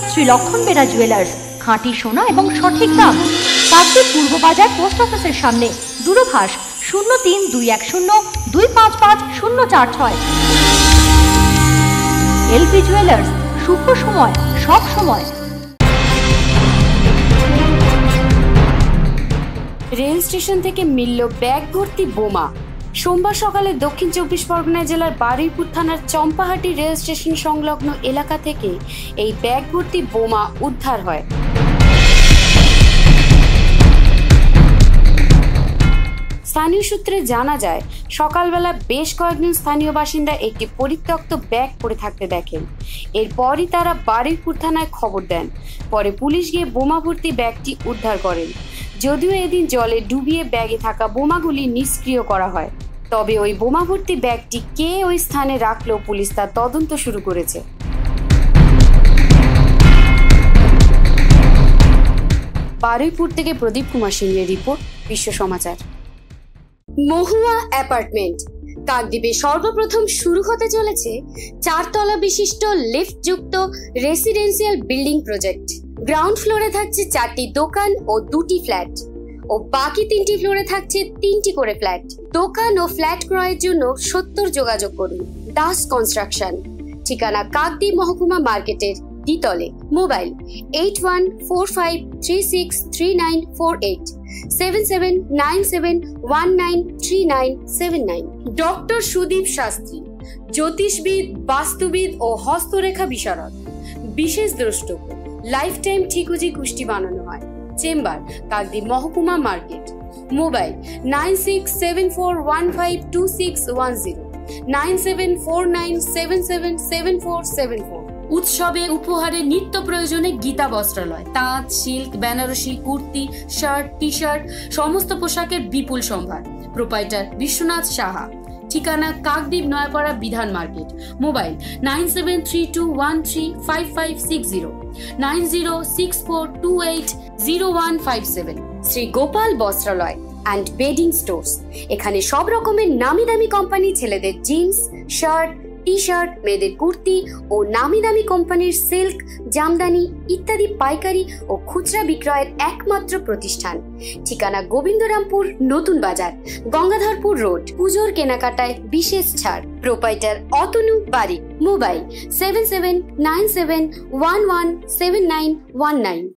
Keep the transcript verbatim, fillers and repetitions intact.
শ্রী লক্ষণ বেরা জুয়েলার্স, খাঁটি সোনা এবং সঠিক দাম। কাকদ্বীপ পূর্ব বাজার পোস্ট অফিসের সামনে। দূরভাষ শূন্য তিন দুই এক শূন্য দুই পাঁচ পাঁচ শূন্য চার ছয়। এলপি জুয়েলার্স, শুভ সময় সব সময়। রেল স্টেশন থেকে মিলল ব্যাগ ভর্তি বোমা। সোমবার সকালে দক্ষিণ চব্বিশ পরগনা জেলার বারুইপুর থানার চম্পাহাটি রেল স্টেশন সংলগ্ন এলাকা থেকে এই ব্যাগ ভর্তি বোমা উদ্ধার হয়। স্থানীয় সূত্রে জানা যায়, সকালবেলা বেশ কয়েকজন স্থানীয় বাসিন্দা একটি পরিত্যক্ত ব্যাগ পড়ে থাকতে দেখেন। এরপরই তারা বারুইপুর থানায় খবর দেন। পরে পুলিশ গিয়ে বোমা ভর্তি ব্যাগটি উদ্ধার করেন। যদিও এদিন জলে ডুবিয়ে ব্যাগে থাকা বোমাগুলি নিষ্ক্রিয় করা হয়, তবে ওই বোমা ভর্তি ব্যাগটি কে ওই স্থানে রাখলো পুলিশ তার তদন্ত শুরু করেছে। বারুইপুর থেকে প্রদীপ কুমার সিংহের রিপোর্ট, বিশ্ব সমাচার। মহুয়া অ্যাপার্টমেন্ট কাকদ্বীপে সর্বপ্রথম শুরু হতে চলেছে চারতলা বিশিষ্ট লিফটযুক্ত রেসিডেন্সিয়াল বিল্ডিং প্রজেক্ট। গ্রাউন্ড ফ্লোরে থাকছে চারটি দোকান ও দুটি ফ্ল্যাট, ও বাকি তিনটি ফ্লোরে থাকছে তিনটি করে ফ্ল্যাট। দোকান ও ফ্ল্যাট ক্রয়ের জন্য সত্তর যোগাযোগ করুন। দাস কনস্ট্রাকশন, ঠিকানা কাকদ্বীপ মহকুমা মার্কেটের দ্বিতলে। Mobile eight one four five three six three nine four eight, seven seven nine seven one nine three nine seven nine. Doctor Sudip Shastri, জ্যোতিষবিদ, বাস্তুবিদ ও হস্তরেখা বিশারদ, বিশেষ দ্রষ্টব্য। লাইফ টাইম ঠিকুজি কুষ্টি বানানো হয়। চেম্বার কাকদ্বীপ মহকুমা market. Mobile nine six seven four one five two six one zero, nine seven four nine seven seven seven four seven four. উৎসবে উপহারে নিত্য প্রয়োজনে গীতা বস্ত্রালয়, তাঁত, silk, Benarasi, kurti, shirt, T shirt, সমস্ত পোশাকের বিপুল সম্ভার। প্রোপাইটার বিশ্বনাথ সাহা, ঠিকানা Kakdwip Nayapara Bidhan market. Mobile nine seven three two one three five five six zero, nine zero six four two eight zero one five seven. Shri Gopal বস্ত্রালয় অ্যান্ড বেডিং স্টোর্স, এখানে সব রকমের নামি দামি কোম্পানি ছেলেদের জিন্স, শার্ট, টি শার্ট, মেয়েদের কুর্তি ও নামি দামি কোম্পানির সিল্ক, জামদানি ইত্যাদি পাইকারি ও খুচরা বিক্রয়ের একমাত্র প্রতিষ্ঠান। ঠিকানা গোবিন্দরামপুর নতুন বাজার, গঙ্গাধরপুর রোড। পুজোর কেনাকাটায় বিশেষ ছাড়। Proprietor Atanu Barik. Mobile seven seven nine seven one one seven nine one nine.